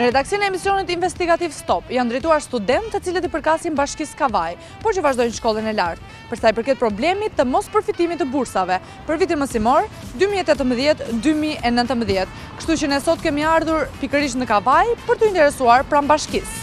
Në redaksin e emisionit investigativ Stop janë drejtuar studentë të cilët I përkasin Bashkisë Kavaj, por që vazhdojnë shkollën e lartë, për sa I përket problemit të mos përfitimit të bursave për vitin mësimor 2018-2019. Kështu që ne sot kemi ardhur pikërisht në Kavaj për të interesuar pranë Bashkisë.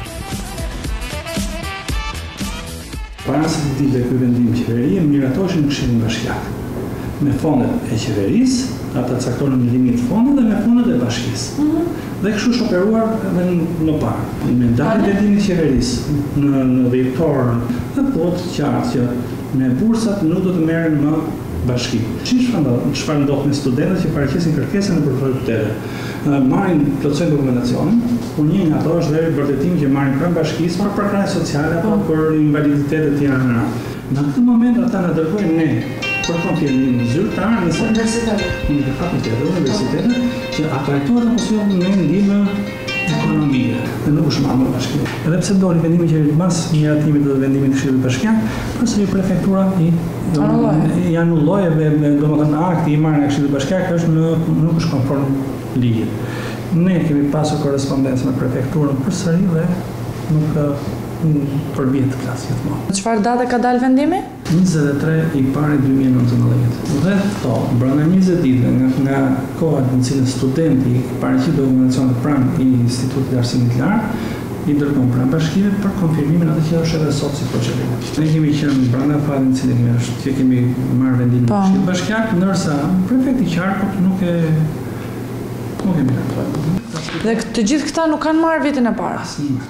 Para se të dilte ky vendim qeverie, miratoheshin në Këshillin Bashkiak me fondet e qeverisë, ata caktonin limit fondet dhe me fondet e bashkisë. Dhe kështu është operuar edhe më parë. Me daljen e vendimit qeverisë në dhjetor dhe thuhet qartë që me bursat nuk do të merren më bashki. Çfarë ndodh me studentët që paraqesin kërkesën nëpër fakultete? Marrin plotësojnë dokumentacionin, por një nga ato është dhe vërtetimi që marrin pranë bashkisë për krahje sociale apo për invaliditete të tjera. Në këtë moment ata na dërgojnë ne për konfirmim zyrtar në universitetet që atrajtohet apo jo me ndihmë ekonomike dhe nuk është marrë bashkia. Edhe pse doli vendimi që mas miratimit të vendimit të Këshillit Bashkiak, përsëri prefektura I anulloi domethënë akti I marrë nga Këshilli Bashkiak është nuk është konform ligjit. Ne kemi pasur korrespondencë me prefekturën përsëri dhe nuk përbjet të klasë gjithmonë. Çfarë date ka dalë vendimi? 23 I pari 2019. Dhe këto, brenda 20 ditëve nga koha në cilën studenti paraqit dokumentacionet pranë I Institutit të Arsimit Lart, I dërgon pranë bashkive për konfirmimin atë që është edhe sot si procedim. Ne kemi qenë brenda fatit në cilën që kemi marrë vendimin në Këshillin Bashkiak, ndërsa prefekti Qarkut nuk e miratuar. Dhe të gjithë këta nuk kanë marrë vitin e parë.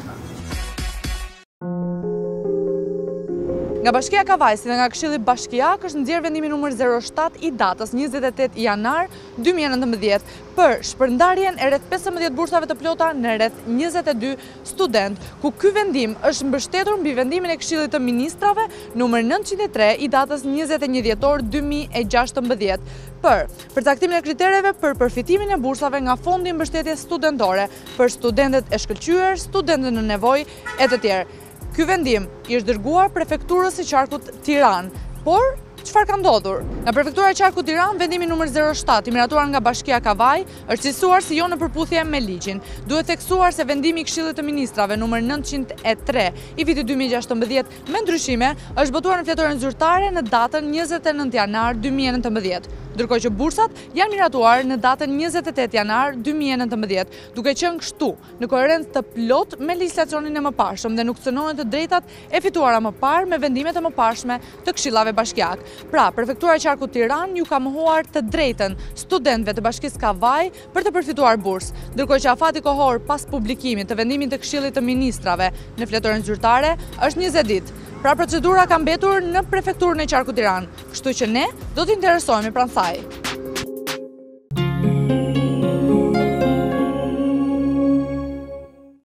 Nga Bashkia Kavaj si dhe nga Këshilli Bashkiak është nxjerrë vendimi numër 07 I datës 28 janar 2019 për shpërndarjen e rreth 15 bursave të plota në rreth 22 student, ku ky vendim është mbështetur mbi vendimin e Këshillit të Ministrave numër 903 I datës 21 dhjetor 2016 për përcaktimin e kritereve për përfitimin e bursave nga Fondi Mbështetjes Studentore për studentët e shkëlqyer, studentët në nevojë e të tjerë. Ky vendim I është dërguar prefekturës së Qarkut Tiranë, por çfarë ka ndodhur? Nga prefektura e Qarkut Tiranë, vendimi numër 07 I miratuar nga Bashkia Kavaj është cilësuar si jo në përputhje me ligjin. Duhet theksuar se vendimi I Këshillit të Ministrave numër 903 I vitit 2016 me ndryshime është botuar në fletoren zyrtare në datën 29 janar 2019. Ndërkohë që bursat janë miratuar në datën 28 janar 2019, duke qenë kështu në koherencë të plot me legjislacionin e mëparshëm dhe nuk cënohen të drejtat e fituara më parë me vendimet e mëparshme të këshillave bashkiak. Pra, prefektura e Qarkut Tiranë ju ka mohuar të drejtën studentëve të Bashkisë Kavaj për të përfituar bursë, ndërkohë që afati kohor pas publikimit të vendimit të Këshillit të Ministrave në fletoren zyrtare është 20 ditë. Pra procedura ka mbetur në prefekturën e Qarkut Tiranë, kështu që ne do të interesohemi pranë saj.